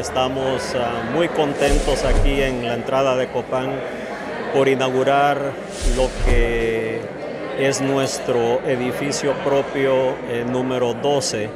Estamos muy contentos aquí en la entrada de Copán por inaugurar lo que es nuestro edificio propio número 12.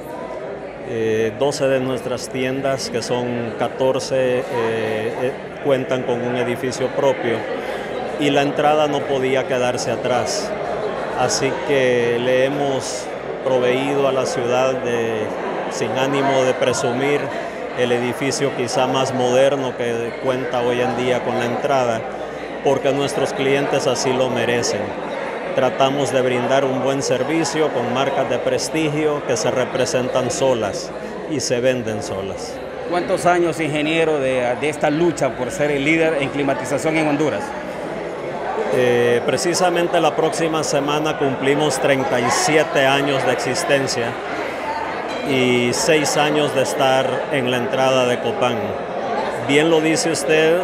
12 de nuestras tiendas, que son 14, cuentan con un edificio propio y la entrada no podía quedarse atrás. Así que le hemos proveído a la ciudad, sin ánimo de presumir, el edificio quizá más moderno que cuenta hoy en día con la entrada, porque nuestros clientes así lo merecen. Tratamos de brindar un buen servicio con marcas de prestigio que se representan solas y se venden solas. ¿Cuántos años, ingeniero, de esta lucha por ser el líder en climatización en Honduras? Precisamente la próxima semana cumplimos 37 años de existencia y 6 años de estar en la entrada de Copán. Bien lo dice usted,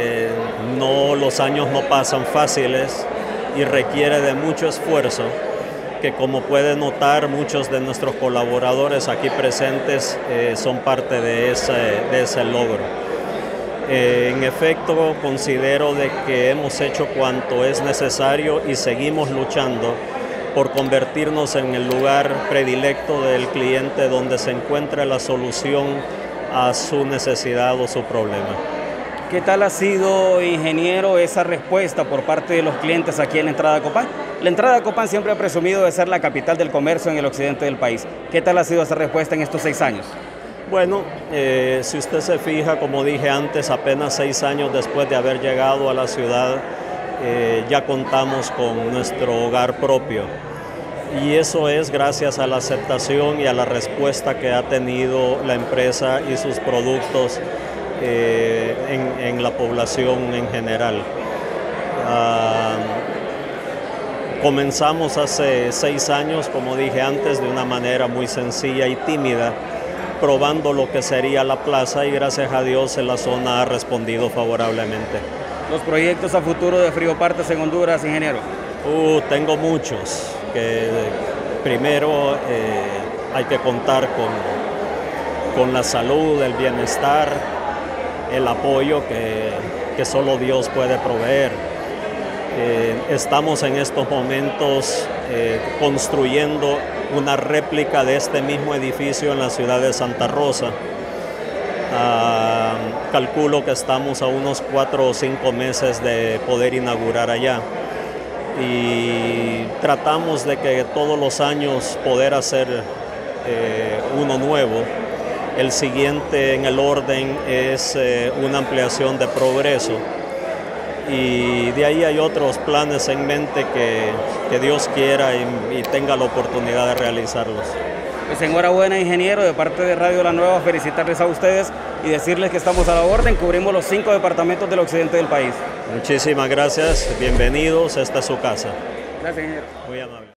los años no pasan fáciles y requiere de mucho esfuerzo, que como puede notar muchos de nuestros colaboradores aquí presentes son parte de ese logro. En efecto, considero de que hemos hecho cuanto es necesario y seguimos luchando por convertirnos en el lugar predilecto del cliente donde se encuentre la solución a su necesidad o su problema. ¿Qué tal ha sido, ingeniero, esa respuesta por parte de los clientes aquí en la entrada de Copán? La entrada de Copán siempre ha presumido de ser la capital del comercio en el occidente del país. ¿Qué tal ha sido esa respuesta en estos 6 años? Bueno, si usted se fija, como dije antes, apenas 6 años después de haber llegado a la ciudad, ya contamos con nuestro hogar propio. Y eso es gracias a la aceptación y a la respuesta que ha tenido la empresa y sus productos en la población en general. Comenzamos hace 6 años, como dije antes, de una manera muy sencilla y tímida, probando lo que sería la plaza, y gracias a Dios la zona ha respondido favorablemente. ¿Los proyectos a futuro de Friopartes en Honduras, ingeniero? Tengo muchos. Primero hay que contar con la salud, el bienestar, el apoyo que solo Dios puede proveer. Estamos en estos momentos construyendo una réplica de este mismo edificio en la ciudad de Santa Rosa. Calculo que estamos a unos 4 o 5 meses de poder inaugurar allá. Y tratamos de que todos los años poder hacer uno nuevo. El siguiente en el orden es una ampliación de Progreso, y de ahí hay otros planes en mente que Dios quiera y tenga la oportunidad de realizarlos. Pues enhorabuena, ingeniero, de parte de Radio La Nueva, felicitarles a ustedes y decirles que estamos a la orden, cubrimos los 5 departamentos del occidente del país. Muchísimas gracias, bienvenidos, esta es su casa. Gracias, ingeniero. Muy amable.